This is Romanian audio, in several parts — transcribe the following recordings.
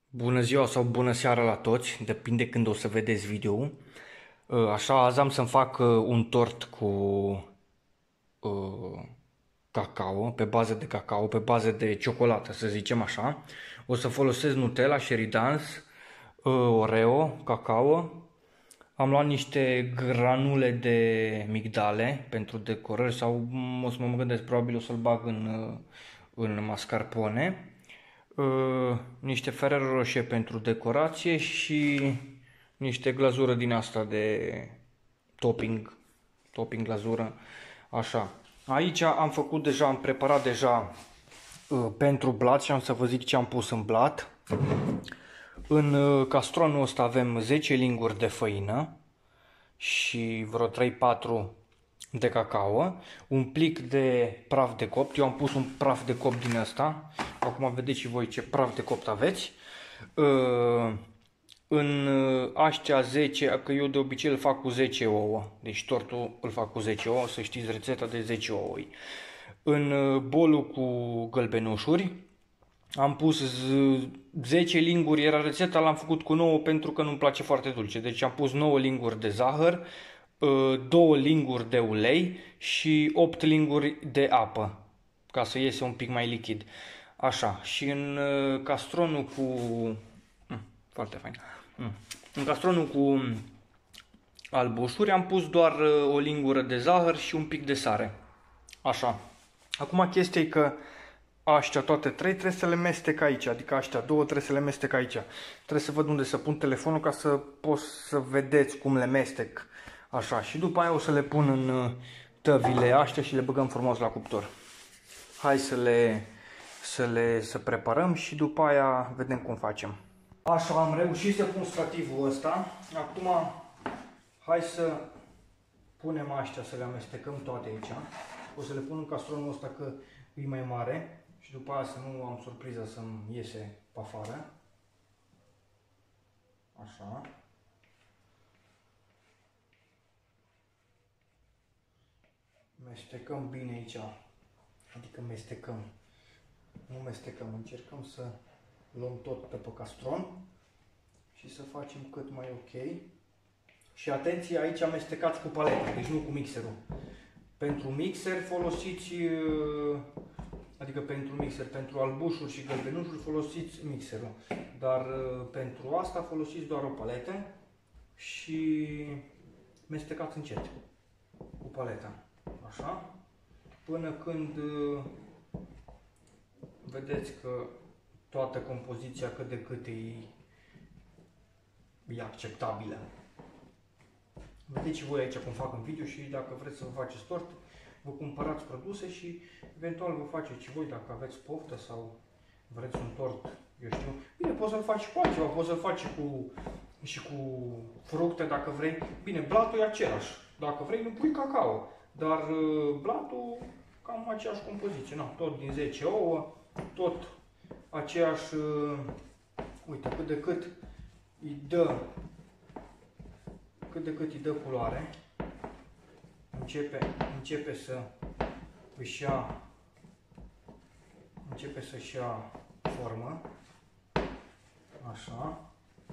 Bună ziua sau bună seara la toți, depinde când o să vedeți video-ul. Așa, azi am să-mi fac un tort cu cacao, pe bază de cacao, pe bază de ciocolată, să zicem așa. O să folosesc Nutella, Sheridans, Oreo, cacao. Am luat niște granule de migdale pentru decorări sau o să mă gândesc, probabil o să-l bag în mascarpone. Niște Ferrero Rocher pentru decorație și niște glazură din asta de topping glazură, așa. Aici am făcut deja, am preparat deja pentru blat și am să vă zic ce am pus în blat. În castronul ăsta avem 10 linguri de făină și vreo 3-4 de cacao, un plic de praf de copt. Eu am pus un praf de copt din ăsta. Acum vedeți și voi ce praf de copt aveți. În aștia 10, că eu de obicei îl fac cu 10 ouă. Deci tortul îl fac cu 10 ouă, să știți rețeta de 10 ouă. În bolul cu gălbenușuri am pus 10 linguri, era rețeta, l-am făcut cu 9 pentru că nu-mi place foarte dulce. Deci am pus 9 linguri de zahăr, 2 linguri de ulei și 8 linguri de apă, ca să iese un pic mai lichid. Așa, și în castronul cu... foarte fain. În castronul cu albușuri am pus doar o lingură de zahăr și un pic de sare. Așa. Acum chestia e că aștia toate trei trebuie să le mestec aici, adică aștia două trebuie să le mestec aici. Trebuie să văd unde să pun telefonul ca să pot să vedeți cum le mestec. Așa, și după aia o să le pun în tăvile astea și le băgăm frumos la cuptor. Hai să preparăm și după aia vedem cum facem. Așa, am reușit să pun stativul ăsta. Acum hai să punem astea, să le amestecăm toate aici. O să le pun în castronul ăsta că e mai mare și după aia să nu am surpriza să-mi iese pe afară. Așa. Mestecăm bine aici, adică nu mestecăm, încercăm să luăm tot pe castron și să facem cât mai ok. Și atenție, aici amestecați cu paleta, deci nu cu mixerul. Pentru mixer folosiți, adică pentru albușuri și gălbenușuri folosiți mixerul. Dar pentru asta folosiți doar o paletă și mestecați încet cu paleta. Așa, până când vedeți că toată compoziția cât de cât e acceptabilă. Vedeți și voi aici cum fac în video și dacă vreți să vă faceți tort, vă cumpărați produse și eventual vă faceți și voi dacă aveți poftă sau vreți un tort, eu știu. Bine, poți să-l faci cu altceva, poți să-l faci și cu fructe dacă vrei. Bine, blatul e același. Dacă vrei, nu pui cacao. Dar blatul, cam aceeași compoziție. No, tot din 10 ouă, tot aceeași, uite, cât de cât îi dă culoare. Începe să-și ia formă. Așa.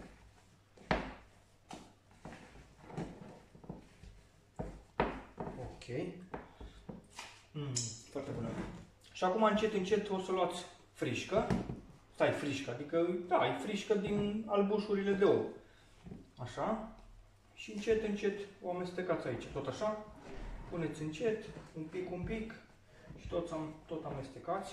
Ok. Foarte bună. Și acum încet o să luați frișcă. Stai, frișcă, adică, da, e frișcă din albușurile de ou. Așa. Și încet o amestecați aici, tot așa. Puneți încet, un pic și tot amestecați.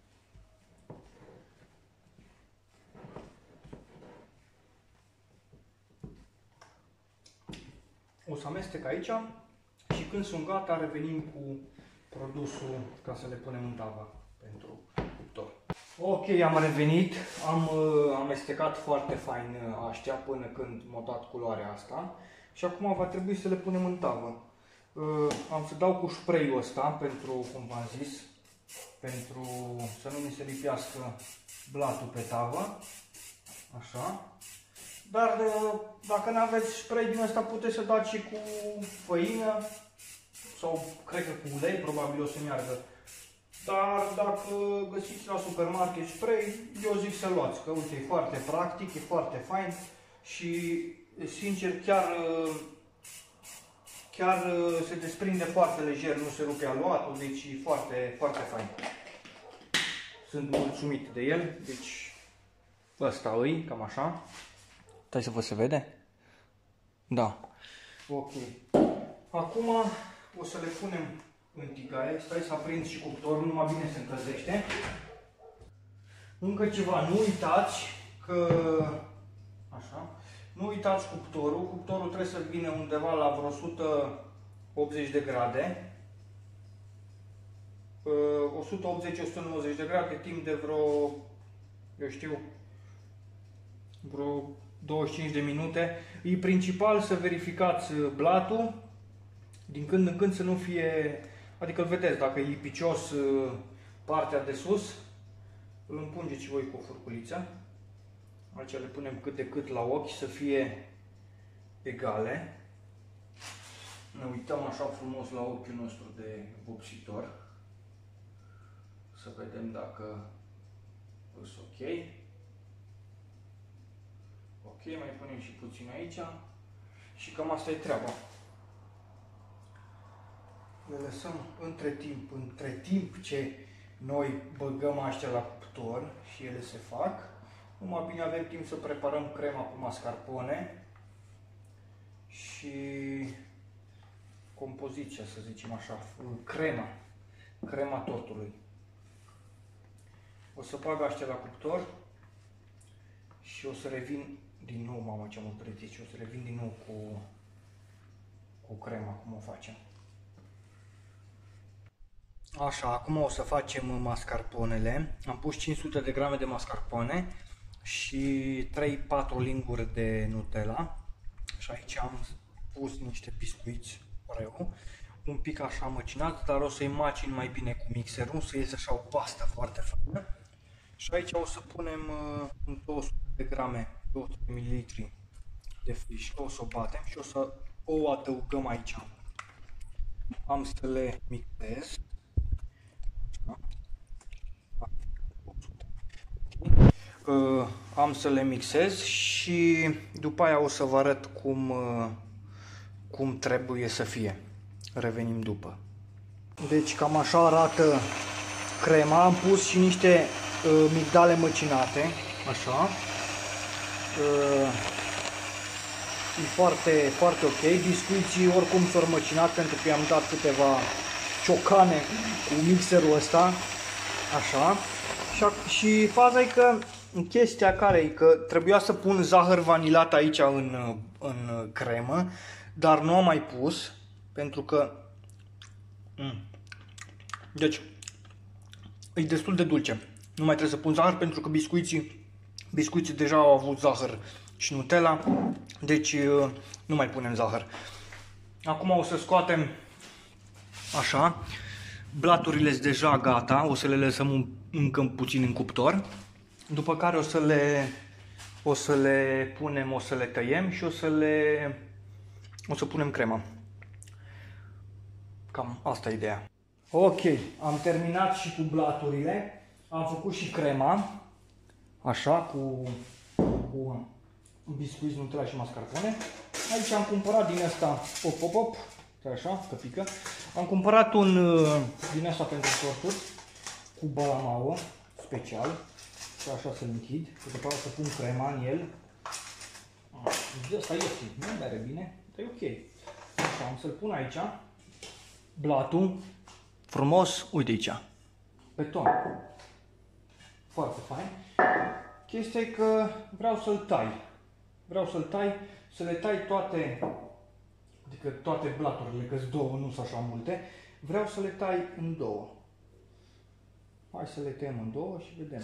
O să amestec aici și când sunt gata revenim cu produsul ca să le punem în tava pentru cuptor. Ok, am revenit, am amestecat foarte fain aștia până când m-a dat culoarea asta și acum va trebui să le punem în tavă. Am să dau cu spray-ul ăsta pentru, cum v-am zis, pentru să nu mi se lipească blatul pe tavă. Așa. Dar dacă nu aveți spray din ăsta puteți să dați și cu făină sau cred că cu ulei, probabil o să meargă Dar dacă găsiți la supermarket spray, eu zic să luați, că uite, e foarte practic, e foarte fain și sincer chiar se desprinde foarte lejer, nu se rupe aluatul, deci e foarte, foarte fain. Sunt mulțumit de el, deci ăsta îi, cam așa. Stai să văd se vede? Da. Ok. Acum o să le punem în tigaie. Stai să aprind și cuptorul, numai bine se încălzește. Încă ceva, nu uitați că... Așa. Nu uitați cuptorul. Cuptorul trebuie să vină undeva la vreo 180 de grade. 180-190 de grade timp de vreo, eu știu, vreo 25 de minute. E principal să verificați blatul, din când în când să nu fie, adică îl vedeți, dacă e lipicios partea de sus, îl împungeți și voi cu o furculiță. Aici le punem cât de cât la ochi să fie egale. Ne uităm așa frumos la ochiul nostru de vopsitor. Să vedem dacă sunt ok. Ok, mai punem și puțin aici. Și cam asta e treaba. Le lăsăm între timp ce noi băgăm aștia la cuptor și ele se fac. Numai bine avem timp să preparăm crema cu mascarpone și compoziția, să zicem așa, crema tortului. O să bag aștia la cuptor și o să revin din nou, mamă ce mult preț, o să revin din nou cu crema, cum o facem. Așa, acum o să facem mascarponele. Am pus 500 de grame de mascarpone și 3-4 linguri de Nutella. Și aici am pus niște biscuiți Oreo, un pic așa măcinați, dar o să-i macin mai bine cu mixerul, să iese așa o pastă foarte faină. Și aici o să punem 200 de grame, 200 ml de frișcă, o să o batem și o să o adăugăm aici. Am să le mixez. Am să le mixez și după aia o să vă arăt cum trebuie să fie. Revenim după. Deci cam așa arată crema. Am pus și niște migdale măcinate, așa. E foarte, foarte ok. Biscuiții oricum s-au măcinat pentru că i-am dat câteva ciocane cu mixerul ăsta, așa. Și faza e că chestia care e că trebuia să pun zahăr vanilat aici în cremă, dar nu am mai pus pentru că deci e destul de dulce. Nu mai trebuie să pun zahăr pentru că biscuiții deja au avut zahăr și Nutella, deci nu mai punem zahăr. Acum o să scoatem așa. Blaturile sunt deja gata, o să le lăsăm încă puțin în cuptor. După care o să le punem, o să le tăiem și o să punem crema. Cam asta e ideea. Ok, am terminat și cu blaturile. Am făcut și crema. Așa, cu biscuiți, Nutella și mascarpone. Aici am cumpărat din asta, așa, că pică. Am cumpărat un din asta pentru torturi cu balamau special. Și așa să-l închid, că după aceea o să pun crema în el. De asta ieftin, nu are bine, dar e ok. Așa, am să-l pun aici, blatul, frumos, uite aici, pe ton. Foarte fain. Chestia e că vreau să-l tai. Să le tai toate, adică toate blaturile, că-s două, nu sunt așa multe. Vreau să le tai în două. Hai să le tăiem în două și vedem.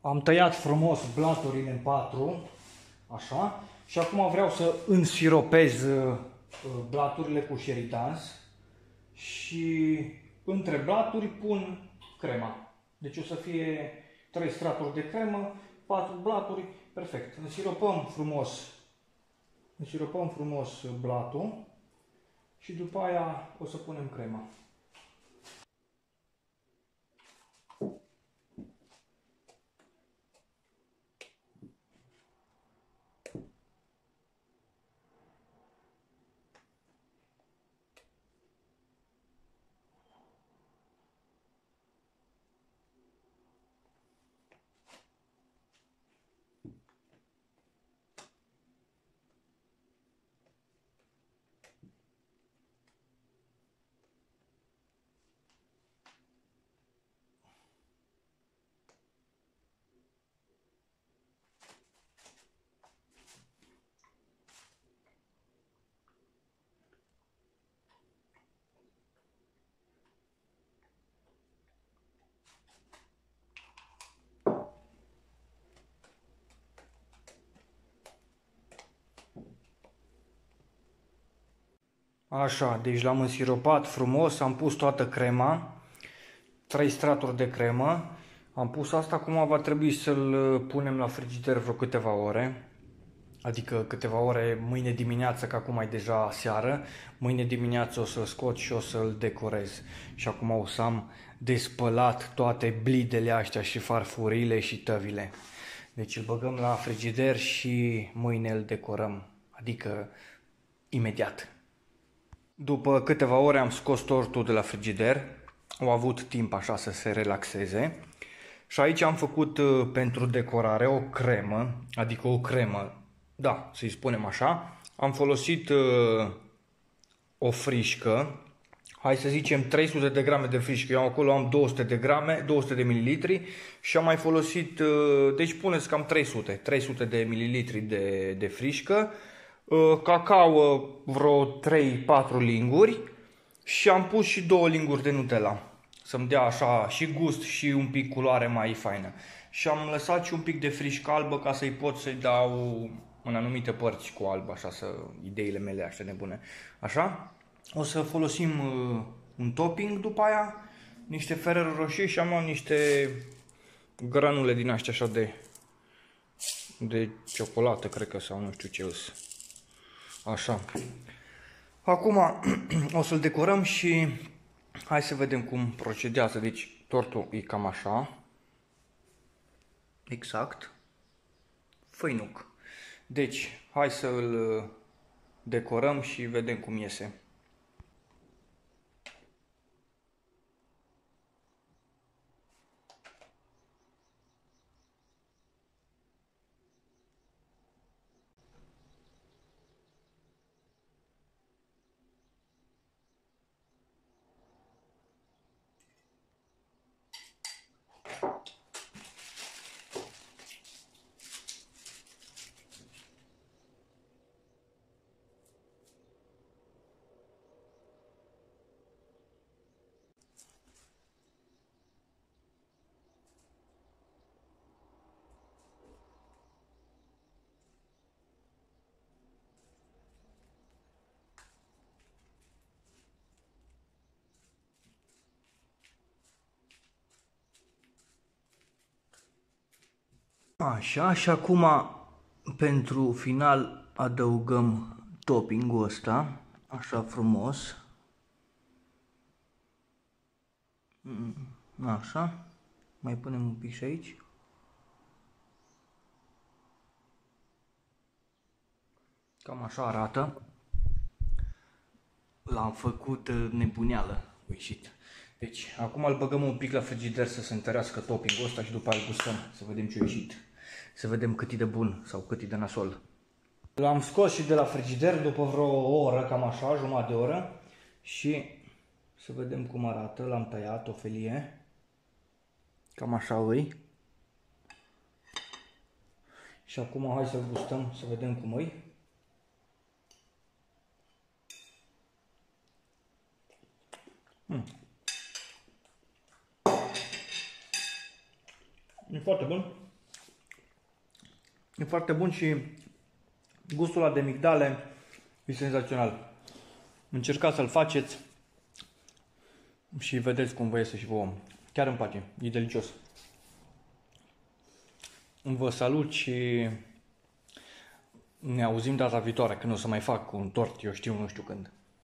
Am tăiat frumos blaturile în patru, așa, și acum vreau să însiropez blaturile cu șeritans și între blaturi pun crema. Deci o să fie 3 straturi de cremă, 4 blaturi, perfect. Însiropăm frumos blatul și după aia o să punem crema. Așa, deci l-am însiropat frumos, am pus toată crema, 3 straturi de cremă, am pus asta, acum va trebui să-l punem la frigider vreo câteva ore, adică câteva ore mâine dimineață, că acum e deja seară, mâine dimineață o să-l scot și o să-l decorez. Și acum o să am despălat toate blidele astea și farfurile și tăvile. Deci îl băgăm la frigider și mâine îl decorăm, adică imediat. După câteva ore am scos tortul de la frigider, au avut timp așa să se relaxeze și aici am făcut pentru decorare o cremă, adică o cremă, da, să-i spunem așa. Am folosit o frișcă, hai să zicem 300 de grame de frișcă, eu acolo am 200 de grame, 200 de mililitri și am mai folosit, deci puneți cam 300 de mililitri de frișcă, cacao vreo 3-4 linguri și am pus și 2 linguri de Nutella să-mi dea așa și gust și un pic culoare mai faină. Și am lăsat și un pic de frișcă albă ca să-i pot să-i dau în anumite părți cu alb, așa, ideile mele așa nebune. Așa? O să folosim un topping după aia, niște Ferrero Rocher și am luat niște granule din astea așa de ciocolată, cred că, sau nu știu ce îs. Așa. Acum o să-l decorăm și hai să vedem cum procedează. Deci tortul e cam așa. Exact. Făinuc. Deci, hai să îl decorăm și vedem cum iese. Așa, și acum pentru final adăugăm toppingul ăsta, așa frumos. Așa, mai punem un pic și aici. Cam așa arată. L-am făcut nebuneală, ieșit. Deci, acum îl băgăm un pic la frigider să se întărească toppingul ăsta și după aia îl gustăm, să vedem ce a ieșit. Să vedem cât e de bun sau cât e de nasol. L-am scos și de la frigider după vreo o oră, cam așa, jumătate de oră. Și să vedem cum arată. L-am tăiat o felie. Cam așa îi. Și acum hai să-l gustăm, să vedem cum îi. E foarte bun. E foarte bun și gustul ăla de migdale e senzațional. Încercați să-l faceți și vedeți cum vă iese și vouă. Chiar îmi place, e delicios. Vă salut și ne auzim data viitoare, când o să mai fac un tort, eu știu, nu știu când.